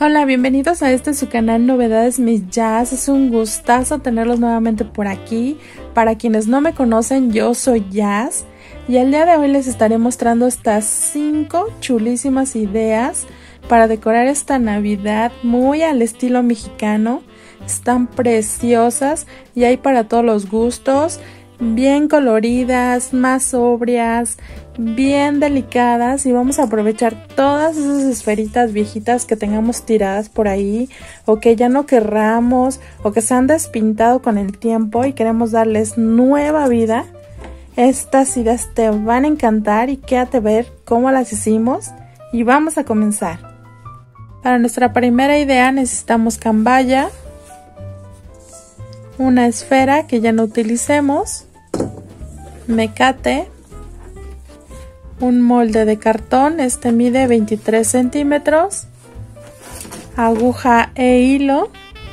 Hola, bienvenidos a su canal Novedades Miss Jazz. Es un gustazo tenerlos nuevamente por aquí. Para quienes no me conocen, yo soy Jazz y el día de hoy les estaré mostrando estas 5 chulísimas ideas para decorar esta Navidad muy al estilo mexicano. Están preciosas y hay para todos los gustos, bien coloridas, más sobrias, bien delicadas, y vamos a aprovechar todas esas esferitas viejitas que tengamos tiradas por ahí o que ya no querramos o que se han despintado con el tiempo y queremos darles nueva vida. Estas ideas te van a encantar y quédate a ver cómo las hicimos y vamos a comenzar. Para nuestra primera idea necesitamos cambaya, una esfera que ya no utilicemos, mecate, un molde de cartón, este mide 23 centímetros, aguja e hilo,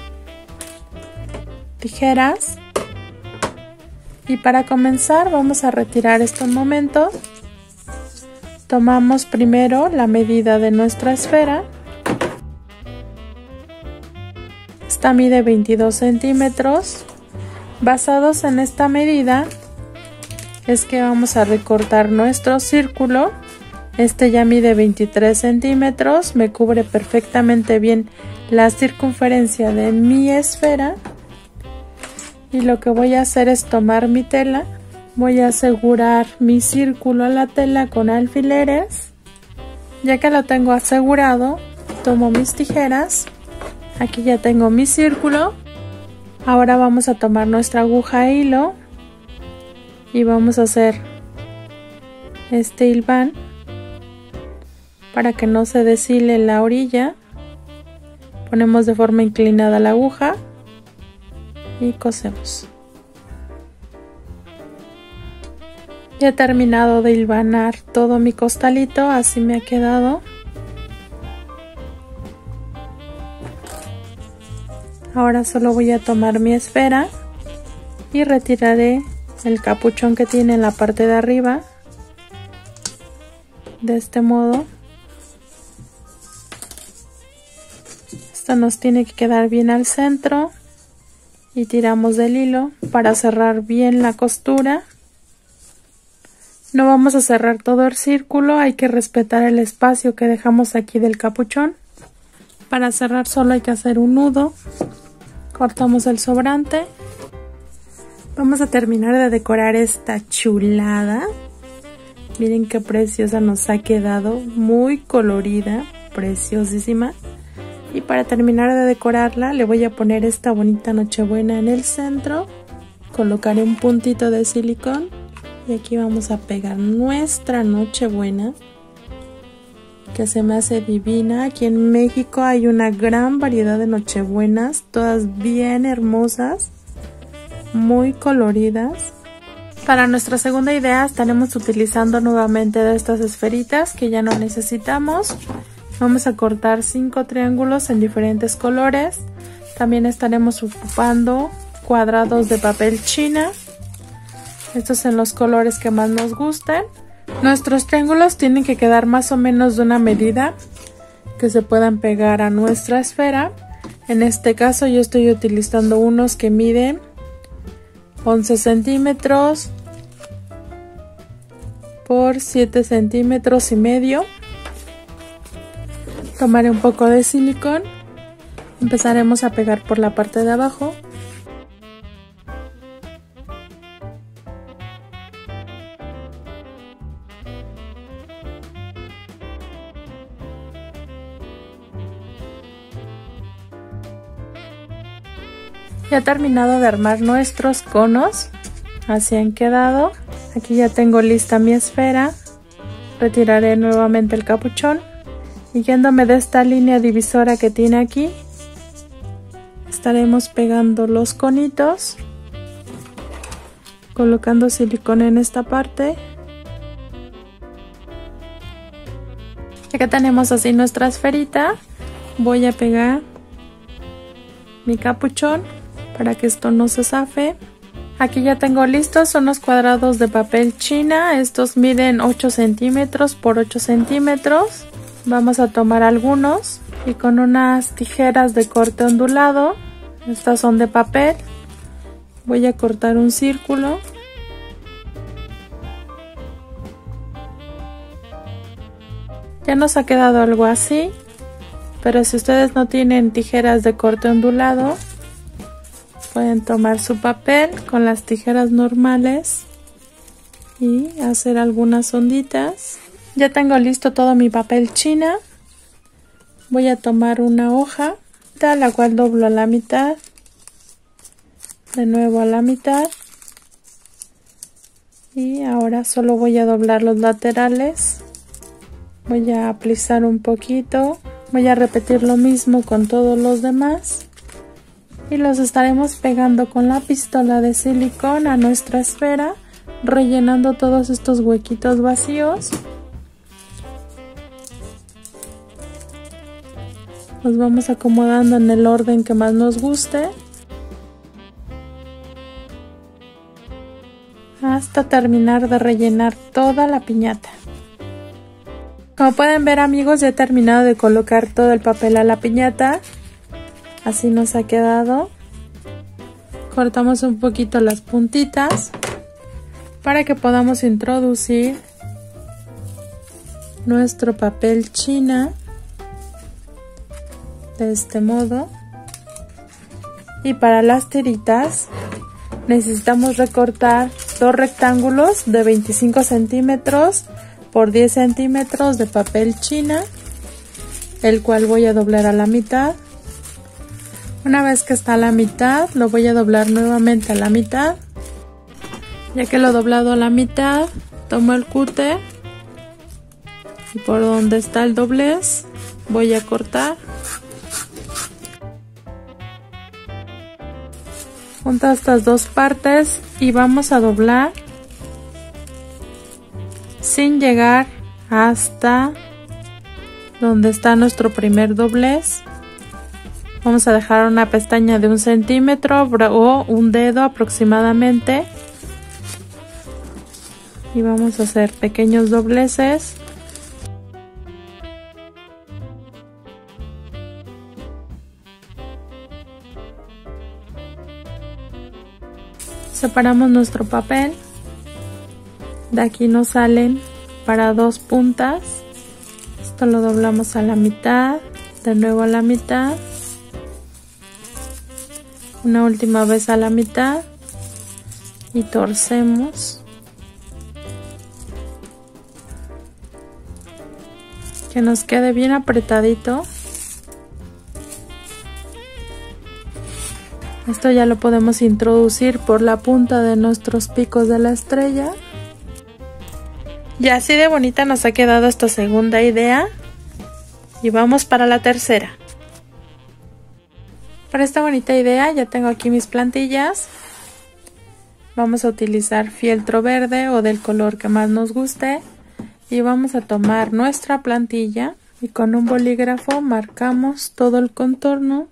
tijeras, y para comenzar vamos a retirar esto un momento. Tomamos primero la medida de nuestra esfera. Esta mide 22 centímetros. Basados en esta medida es que vamos a recortar nuestro círculo. Este ya mide 23 centímetros, me cubre perfectamente bien la circunferencia de mi esfera. Y lo que voy a hacer es tomar mi tela, voy a asegurar mi círculo a la tela con alfileres. Ya que lo tengo asegurado, tomo mis tijeras. Aquí ya tengo mi círculo. Ahora vamos a tomar nuestra aguja e hilo y vamos a hacer este hilván para que no se deshile la orilla. Ponemos de forma inclinada la aguja y cosemos. Ya he terminado de hilvanar todo mi costalito, así me ha quedado. Ahora solo voy a tomar mi esfera y retiraré el capuchón que tiene en la parte de arriba, de este modo. Esto nos tiene que quedar bien al centro y tiramos del hilo para cerrar bien la costura. No vamos a cerrar todo el círculo, hay que respetar el espacio que dejamos aquí del capuchón. Para cerrar solo hay que hacer un nudo. Cortamos el sobrante. Vamos a terminar de decorar esta chulada. Miren qué preciosa nos ha quedado, muy colorida, preciosísima. Y para terminar de decorarla le voy a poner esta bonita nochebuena en el centro. Colocaré un puntito de silicón y aquí vamos a pegar nuestra nochebuena, que se me hace divina. Aquí en México hay una gran variedad de nochebuenas, todas bien hermosas, muy coloridas. Para nuestra segunda idea estaremos utilizando nuevamente de estas esferitas que ya no necesitamos. Vamos a cortar 5 triángulos en diferentes colores. También estaremos ocupando cuadrados de papel china, estos en los colores que más nos gusten. Nuestros triángulos tienen que quedar más o menos de una medida que se puedan pegar a nuestra esfera. En este caso yo estoy utilizando unos que miden 11 centímetros por 7 centímetros y medio. Tomaré un poco de silicón. Empezaremos a pegar por la parte de abajo. Ya he terminado de armar nuestros conos, así han quedado. Aquí ya tengo lista mi esfera. Retiraré nuevamente el capuchón y yéndome de esta línea divisora que tiene aquí, estaremos pegando los conitos, colocando silicona en esta parte. Ya que tenemos así nuestra esferita, voy a pegar mi capuchón para que esto no se zafe. Aquí ya tengo listos unos cuadrados de papel china. Estos miden 8 centímetros por 8 centímetros. Vamos a tomar algunos Y con unas tijeras de corte ondulado, estas son de papel, voy a cortar un círculo. Ya nos ha quedado algo así, pero si ustedes no tienen tijeras de corte ondulado, pueden tomar su papel con las tijeras normales y hacer algunas onditas. Ya tengo listo todo mi papel china. Voy a tomar una hoja, la cual doblo a la mitad, de nuevo a la mitad, y ahora solo voy a doblar los laterales. Voy a alisar un poquito, voy a repetir lo mismo con todos los demás y los estaremos pegando con la pistola de silicón a nuestra esfera, rellenando todos estos huequitos vacíos. Los vamos acomodando en el orden que más nos guste hasta terminar de rellenar toda la piñata. Como pueden ver, amigos, ya he terminado de colocar todo el papel a la piñata. Así nos ha quedado. Cortamos un poquito las puntitas para que podamos introducir nuestro papel china de este modo. Y para las tiritas necesitamos recortar dos rectángulos de 25 centímetros por 10 centímetros de papel china, el cual voy a doblar a la mitad. Una vez que está a la mitad, lo voy a doblar nuevamente a la mitad. Ya que lo he doblado a la mitad, tomo el cúter y por donde está el doblez voy a cortar. Junto a estas dos partes y vamos a doblar sin llegar hasta donde está nuestro primer doblez. Vamos a dejar una pestaña de 1 centímetro o un dedo aproximadamente y vamos a hacer pequeños dobleces. Separamos nuestro papel. De aquí nos salen para 2 puntas. Esto lo doblamos a la mitad, de nuevo a la mitad, una última vez a la mitad y torcemos. Que nos quede bien apretadito. Esto ya lo podemos introducir por la punta de nuestros picos de la estrella. Y así de bonita nos ha quedado esta segunda idea. Y vamos para la tercera. Para esta bonita idea ya tengo aquí mis plantillas. Vamos a utilizar fieltro verde o del color que más nos guste. Y vamos a tomar nuestra plantilla y con un bolígrafo marcamos todo el contorno.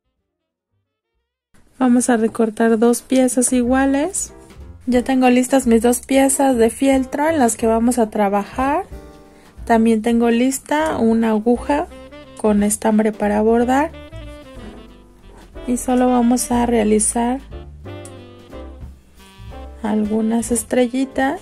Vamos a recortar 2 piezas iguales. Ya tengo listas mis 2 piezas de fieltro en las que vamos a trabajar. También tengo lista una aguja con estambre para bordar. Y solo vamos a realizar algunas estrellitas.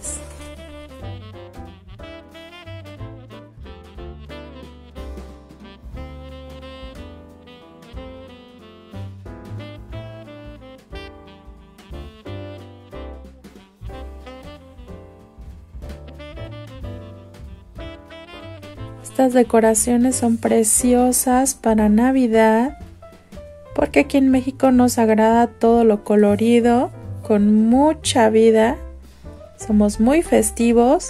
Estas decoraciones son preciosas para Navidad, porque aquí en México nos agrada todo lo colorido, con mucha vida. Somos muy festivos.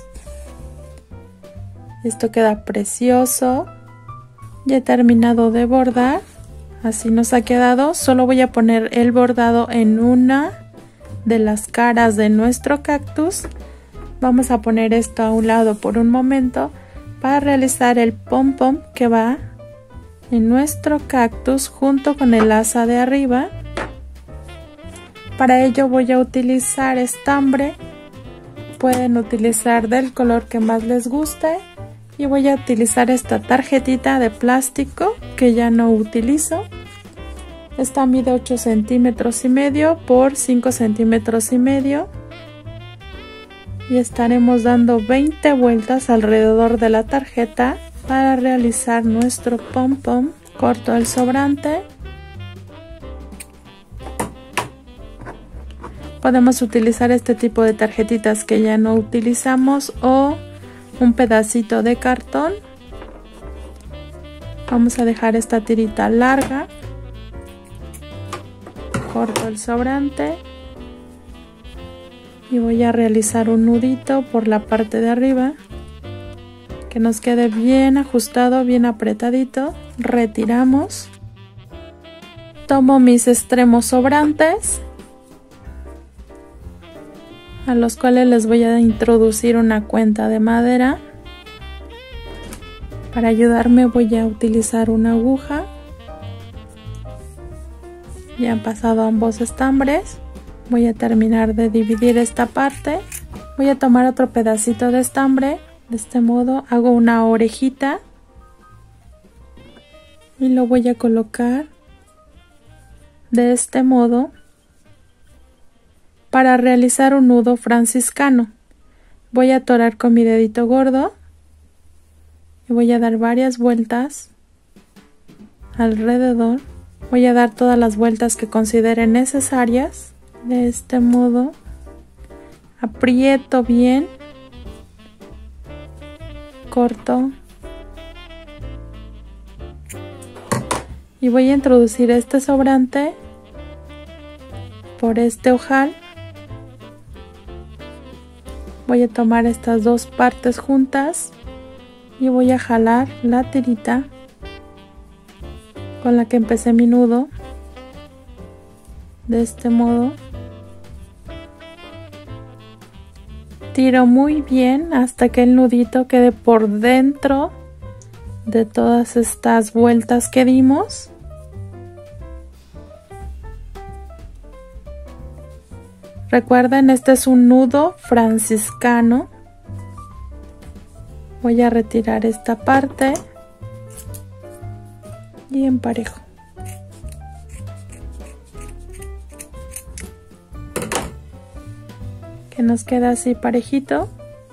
Esto queda precioso. Ya he terminado de bordar. Así nos ha quedado. Solo voy a poner el bordado en una de las caras de nuestro cactus. Vamos a poner esto a un lado por un momento para realizar el pom-pom que va en nuestro cactus junto con el asa de arriba. Para ello voy a utilizar estambre. Pueden utilizar del color que más les guste Y voy a utilizar esta tarjetita de plástico que ya no utilizo. Esta mide 8 centímetros y medio por 5 centímetros y medio. Y estaremos dando 20 vueltas alrededor de la tarjeta para realizar nuestro pom pom. Corto el sobrante. Podemos utilizar este tipo de tarjetitas que ya no utilizamos o un pedacito de cartón. Vamos a dejar esta tirita larga. Corto el sobrante y voy a realizar un nudito por la parte de arriba que nos quede bien ajustado, bien apretadito. Retiramos. Tomo mis extremos sobrantes, a los cuales les voy a introducir una cuenta de madera. Para ayudarme voy a utilizar una aguja. Ya han pasado ambos estambres. Voy a terminar de dividir esta parte. Voy a tomar otro pedacito de estambre. De este modo hago una orejita y lo voy a colocar de este modo para realizar un nudo franciscano. Voy a atorar con mi dedito gordo y voy a dar varias vueltas alrededor. Voy a dar todas las vueltas que considere necesarias. De este modo aprieto bien, corto y voy a introducir este sobrante por este ojal. Voy a tomar estas dos partes juntas y voy a jalar la tirita con la que empecé mi nudo. De este modo tiro muy bien hasta que el nudito quede por dentro de todas estas vueltas que dimos. Recuerden, este es un nudo franciscano. Voy a retirar esta parte y emparejo. Que nos queda así parejito.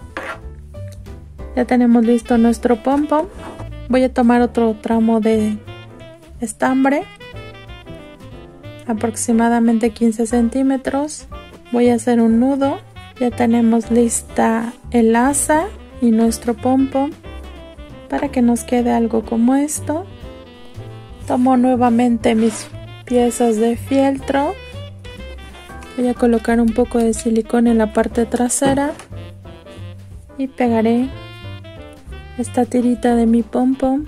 Ya tenemos listo nuestro pom pom. Voy a tomar otro tramo de estambre, aproximadamente 15 centímetros. Voy a hacer un nudo. Ya tenemos lista el asa y nuestro pom pom para que nos quede algo como esto. Tomo nuevamente mis piezas de fieltro. Voy a colocar un poco de silicona en la parte trasera y pegaré esta tirita de mi pom pom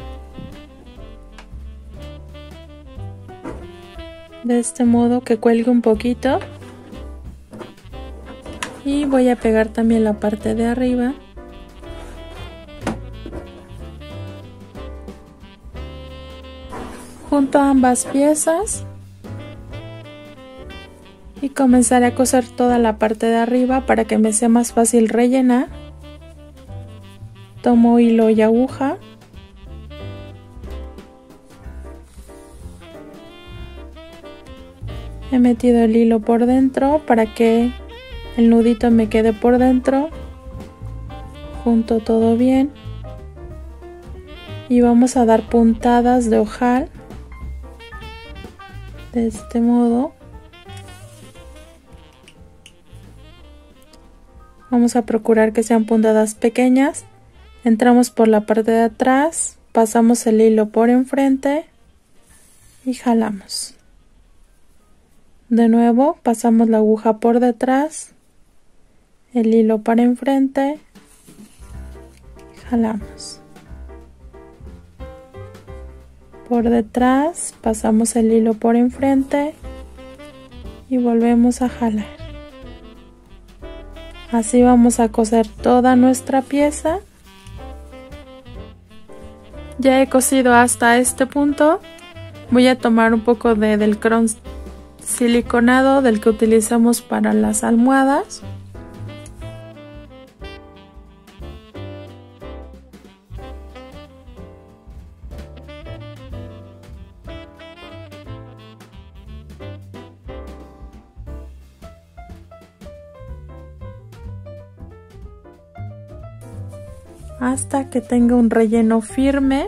de este modo que cuelgue un poquito, y voy a pegar también la parte de arriba. Junto a ambas piezas y comenzaré a coser toda la parte de arriba para que me sea más fácil rellenar. Tomo hilo y aguja. He metido el hilo por dentro para que el nudito me quede por dentro. Junto todo bien. Y vamos a dar puntadas de ojal. De este modo. Vamos a procurar que sean puntadas pequeñas. Entramos por la parte de atrás, pasamos el hilo por enfrente y jalamos. De nuevo pasamos la aguja por detrás, el hilo para enfrente, jalamos. Por detrás pasamos el hilo por enfrente y volvemos a jalar. Así vamos a coser toda nuestra pieza. Ya he cosido hasta este punto. Voy a tomar un poco de Delcron siliconado, del que utilizamos para las almohadas. hasta que tenga un relleno firme.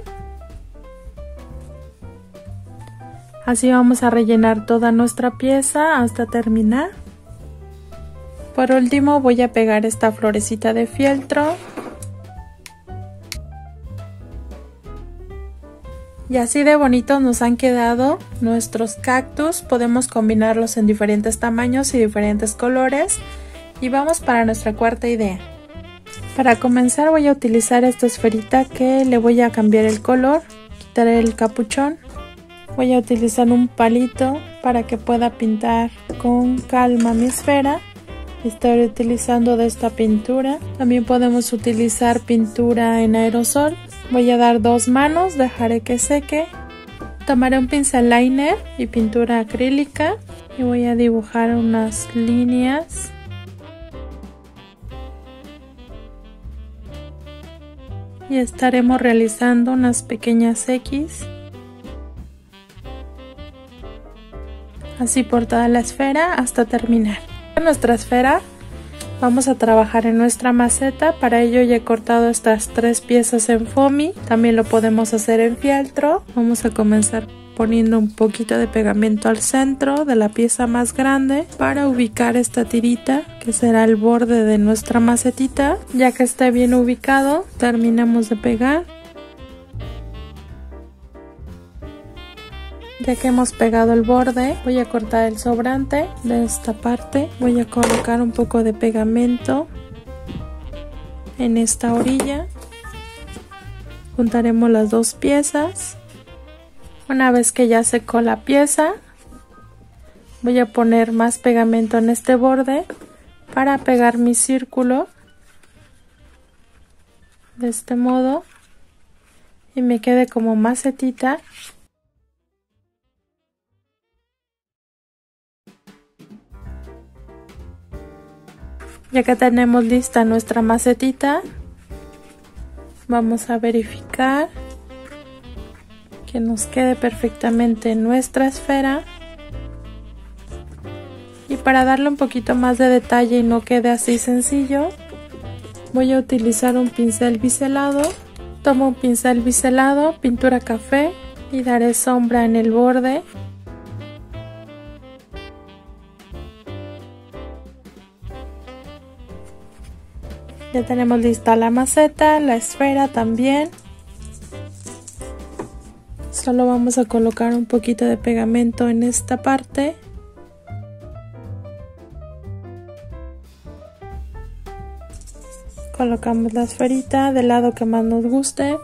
Así vamos a rellenar toda nuestra pieza hasta terminar. Por último voy a pegar esta florecita de fieltro. Y así de bonitos nos han quedado nuestros cactus. Podemos combinarlos en diferentes tamaños y diferentes colores. Y vamos para nuestra cuarta idea. Para comenzar voy a utilizar esta esferita que le voy a cambiar el color. Quitaré el capuchón. Voy a utilizar un palito para que pueda pintar con calma mi esfera. Estoy utilizando de esta pintura. También podemos utilizar pintura en aerosol. Voy a dar 2 manos, dejaré que seque. Tomaré un pincel liner y pintura acrílica y voy a dibujar unas líneas. Y estaremos realizando unas pequeñas X. Así por toda la esfera hasta terminar. En nuestra esfera vamos a trabajar en nuestra maceta. Para ello ya he cortado estas 3 piezas en foamy. También lo podemos hacer en fieltro. Vamos a comenzar poniendo un poquito de pegamento al centro de la pieza más grande para ubicar esta tirita que será el borde de nuestra macetita. Ya que esté bien ubicado, terminamos de pegar. Ya que hemos pegado el borde, voy a cortar el sobrante de esta parte. Voy a colocar un poco de pegamento en esta orilla. Juntaremos las 2 piezas. Una vez que ya secó la pieza, voy a poner más pegamento en este borde para pegar mi círculo de este modo y me quede como macetita. Ya que tenemos lista nuestra macetita, vamos a verificar que nos quede perfectamente nuestra esfera. Y para darle un poquito más de detalle y no quede así sencillo, voy a utilizar un pincel biselado. Tomo un pincel biselado, pintura café y daré sombra en el borde. Ya tenemos lista la maceta, la esfera también. Solo vamos a colocar un poquito de pegamento en esta parte. Colocamos la esferita del lado que más nos guste.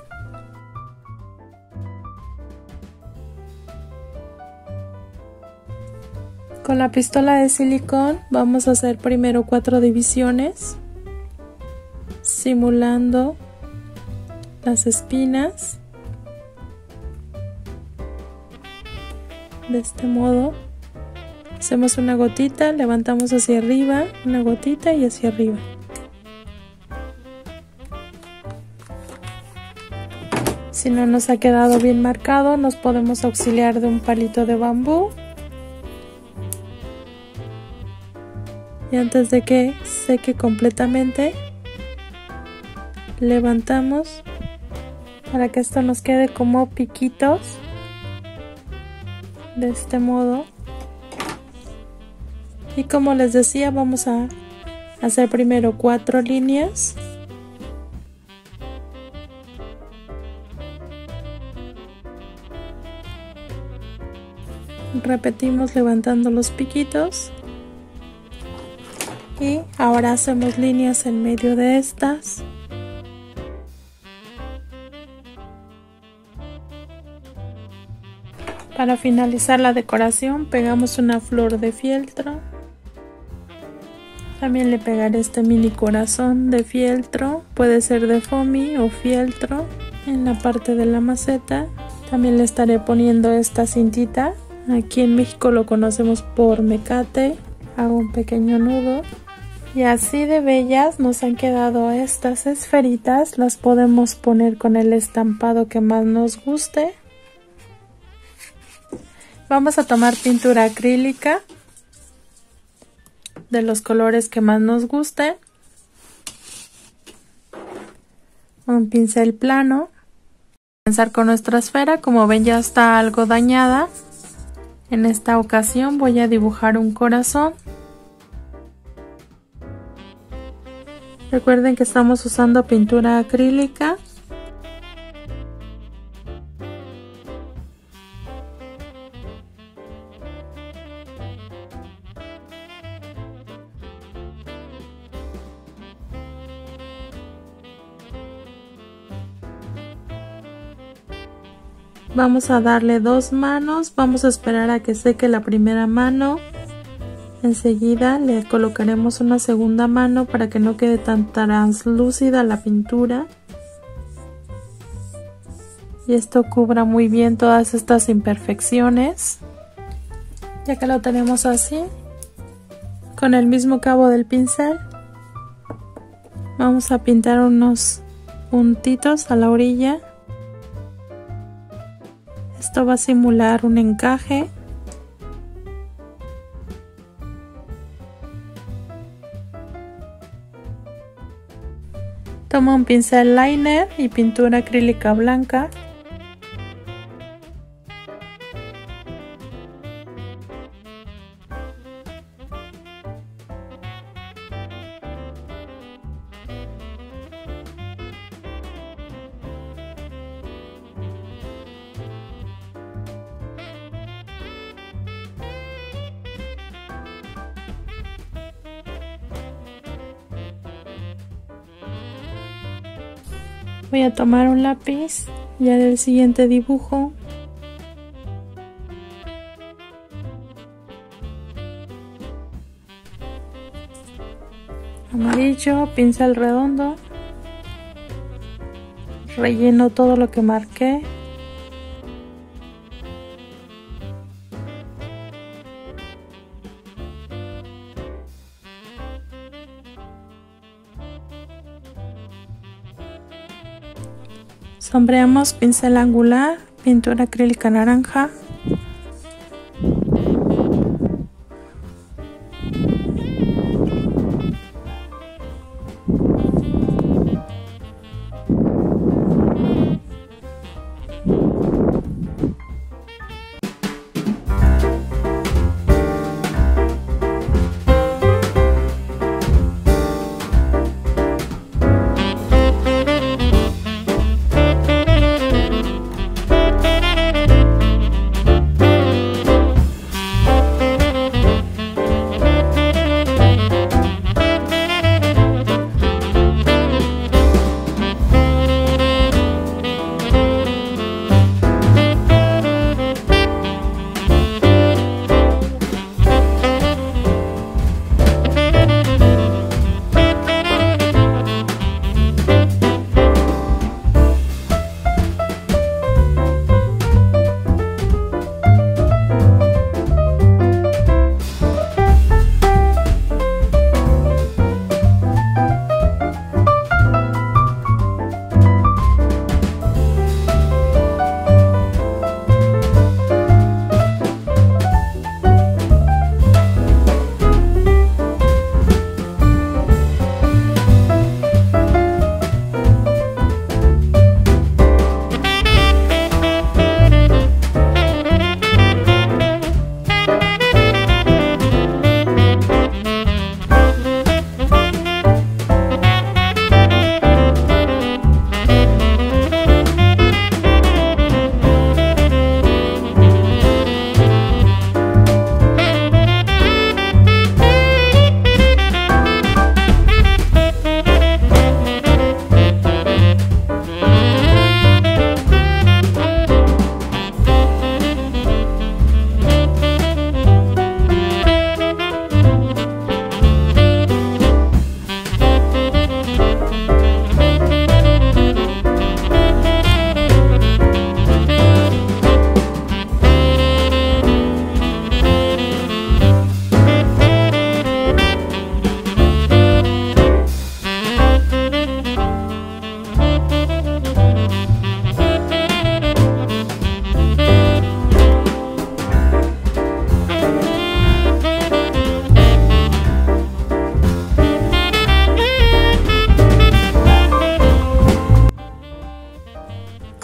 Con la pistola de silicón vamos a hacer primero 4 divisiones, simulando las espinas. De este modo hacemos una gotita, levantamos hacia arriba, una gotita y hacia arriba. Si no nos ha quedado bien marcado, nos podemos auxiliar de un palito de bambú. Y antes de que seque completamente, levantamos para que esto nos quede como piquitos. De este modo. Y como les decía, vamos a hacer primero 4 líneas. Repetimos levantando los piquitos. Y ahora hacemos líneas en medio de estas. Para finalizar la decoración pegamos una flor de fieltro. También le pegaré este mini corazón de fieltro, puede ser de foamy o fieltro, en la parte de la maceta. También le estaré poniendo esta cintita, aquí en México lo conocemos por mecate. Hago un pequeño nudo. Y así de bellas nos han quedado estas esferitas. Las podemos poner con el estampado que más nos guste. Vamos a tomar pintura acrílica de los colores que más nos guste. un pincel plano. Comenzar con nuestra esfera. Como ven, ya está algo dañada. En esta ocasión voy a dibujar un corazón. Recuerden que estamos usando pintura acrílica. Vamos a darle 2 manos, vamos a esperar a que seque la primera mano. Enseguida le colocaremos una segunda mano para que no quede tan translúcida la pintura. Y esto cubra muy bien todas estas imperfecciones. Ya que lo tenemos así, con el mismo cabo del pincel, vamos a pintar unos puntitos a la orilla. Esto va a simular un encaje. Toma un pincel liner y pintura acrílica blanca. Voy a tomar un lápiz y haré el siguiente dibujo. Amarillo, pincel redondo. Relleno todo lo que marqué. Sombreamos, pincel angular, pintura acrílica naranja.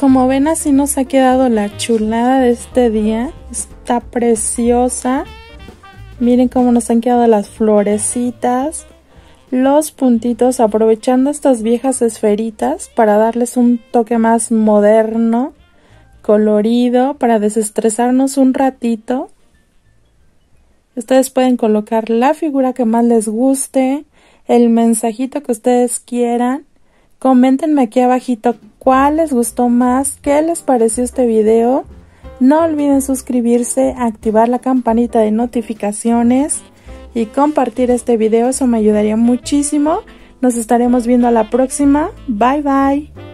como ven, así nos ha quedado la chulada de este día. Está preciosa. Miren cómo nos han quedado las florecitas, los puntitos, aprovechando estas viejas esferitas para darles un toque más moderno, colorido, para desestresarnos un ratito. Ustedes pueden colocar la figura que más les guste, el mensajito que ustedes quieran. Coméntenme aquí abajito cuál les gustó más, qué les pareció este video. No olviden suscribirse, activar la campanita de notificaciones y compartir este video, eso me ayudaría muchísimo. Nos estaremos viendo a la próxima. Bye bye.